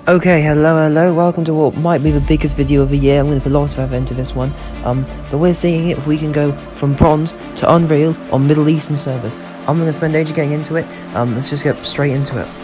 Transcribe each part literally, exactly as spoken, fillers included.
Okay, hello, hello, welcome to what might be the biggest video of the year. I'm going to put lots of effort into this one, um, but we're seeing if we can go from bronze to unreal on Middle Eastern servers. I'm going to spend ages getting into it, um, let's just get straight into it.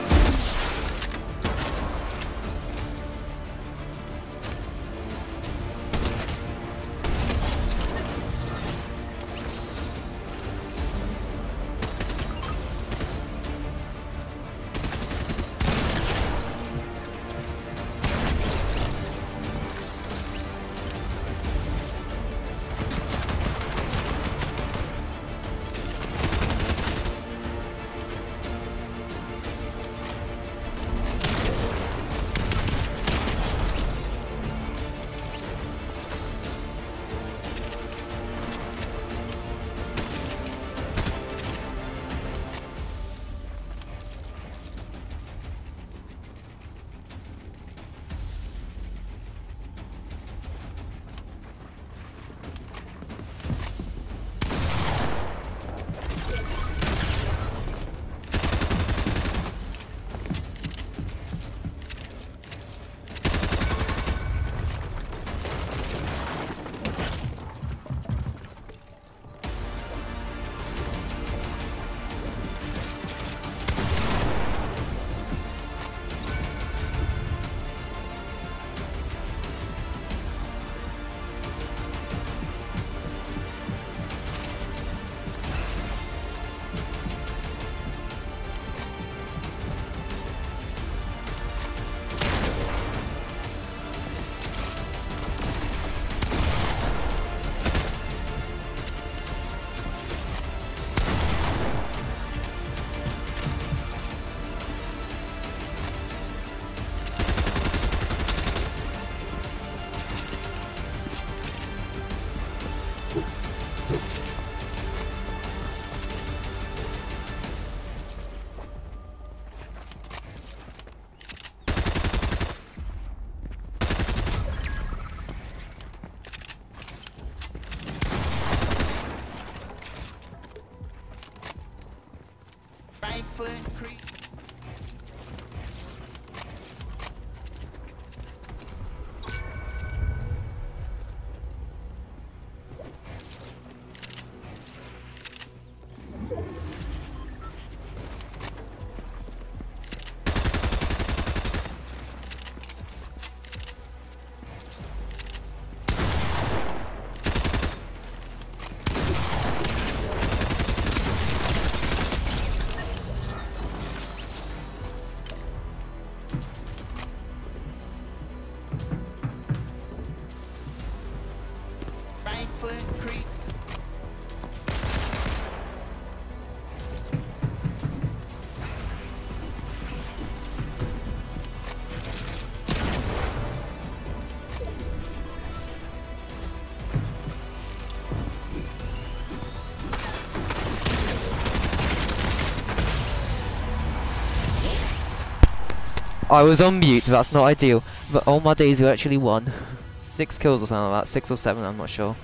I was on mute, that's not ideal, but all my days we actually won. Six kills or something like that, six or seven, I'm not sure.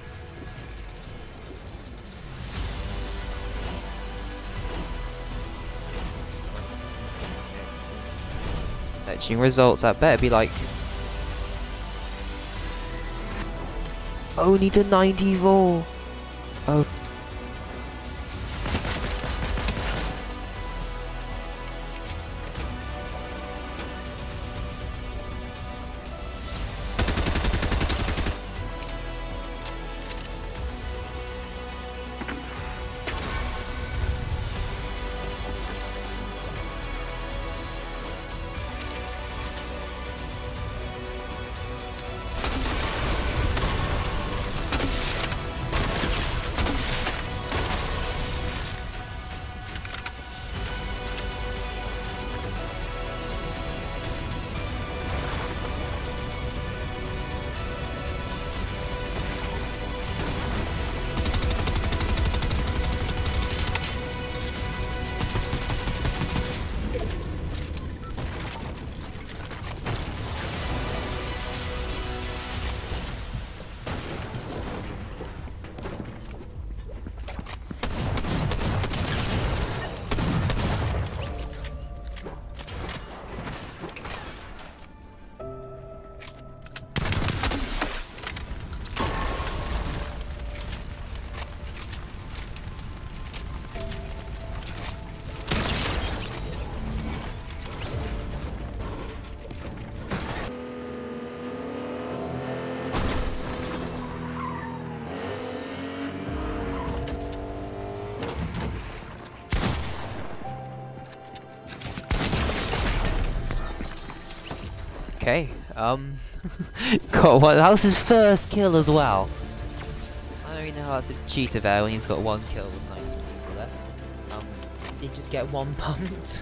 Fetching results, that better be like... Only to ninety-four! Oh. Okay, um... got one. That was his first kill as well. I don't even know how that's a cheater there when he's got one kill with ninety people left. Um, did just get one pumped.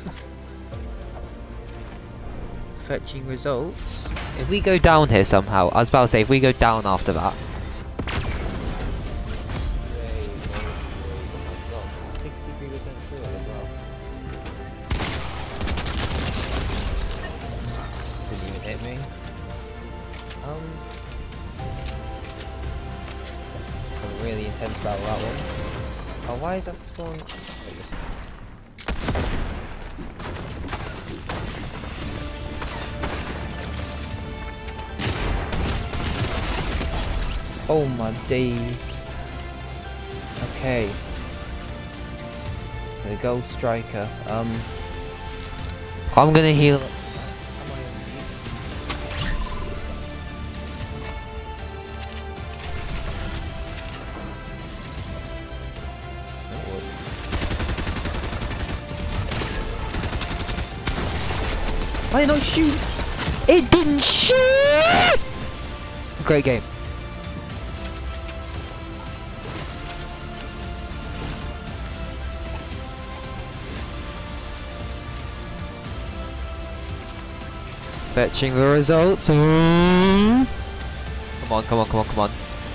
Fetching results. If we go down here somehow, I was about to say, if we go down after that. sixty-three percent through it as well. Didn't even hit me. Um, a really intense battle that one. Oh, why is that spawn? Wait, listen. Oh my days. Okay. The gold striker. Um, I'm gonna heal. Why did it not shoot? It didn't shoot! Great game. Fetching the results. Mm. Come on, come on, come on, come on.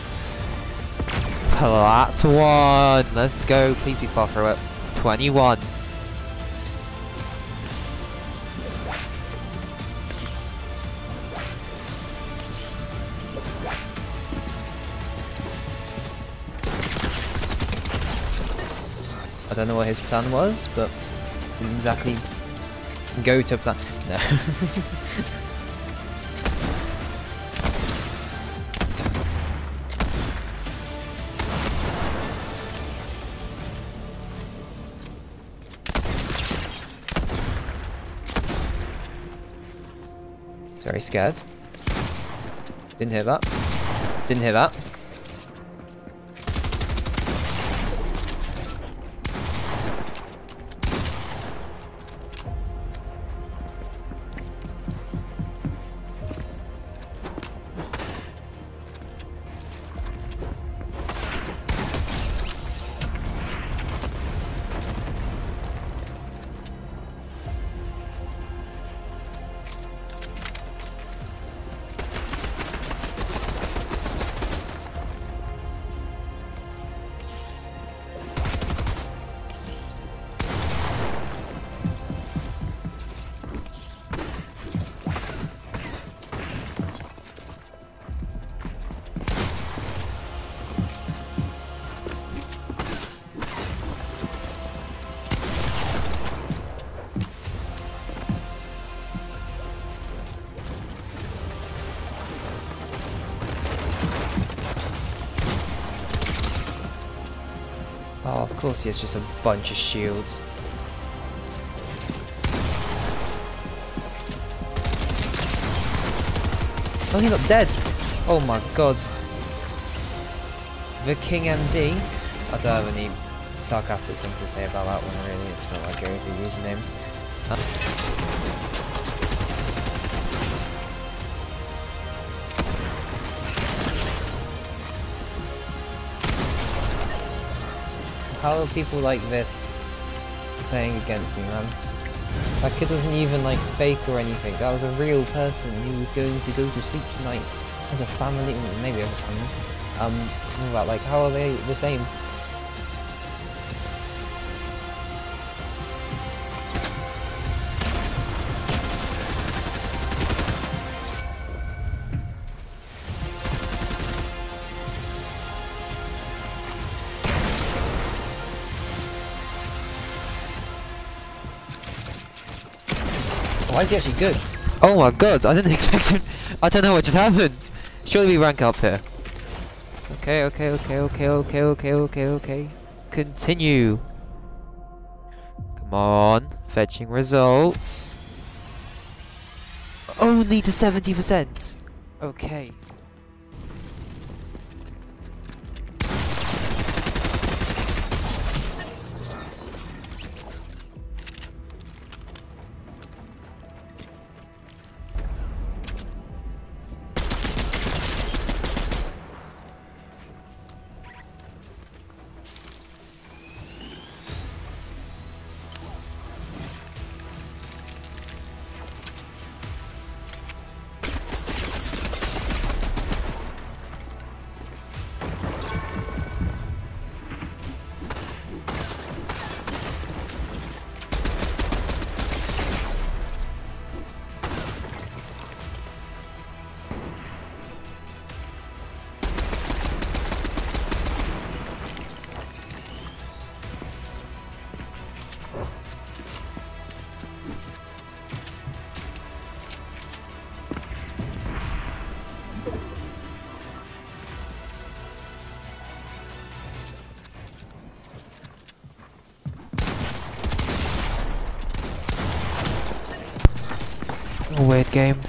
Plat one. Let's go. Please be far through it. twenty-one. I don't know what his plan was, but didn't exactly go to plan. No. Very scared. Didn't hear that. Didn't hear that. Oh, of course he has just a bunch of shields. Oh, he got dead! Oh my god. The King M D? I don't have any sarcastic things to say about that one, really. It's not like a good username. Uh How are people like this playing against me, man? That kid wasn't even like fake or anything. That was a real person who was going to go to sleep tonight as a family, maybe as a family. Um, about like, how are they the same? Why is he actually good? Oh my god, I didn't expect him. I don't know what just happened. Surely we rank up here. Okay, okay, okay, okay, okay, okay, okay, okay. Continue. Come on. Fetching results. Only to seventy percent. Okay. weird game.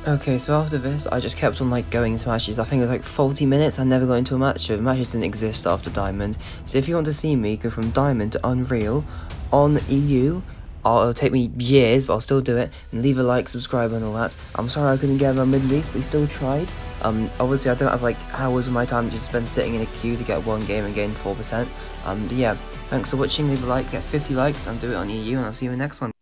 Okay, so after this, I just kept on like going into matches. I think it was like forty minutes. I never got into a match. So matches didn't exist after Diamond. So if you want to see me go from Diamond to Unreal on E U, I'll, it'll take me years, but I'll still do it. And leave a like, subscribe, and all that. I'm sorry I couldn't get around Middle East, but we still tried. Um, obviously I don't have like hours of my time just spend sitting in a queue to get one game and gain four percent. Um, but yeah, thanks for watching. Leave a like, get fifty likes, and do it on E U, and I'll see you in the next one.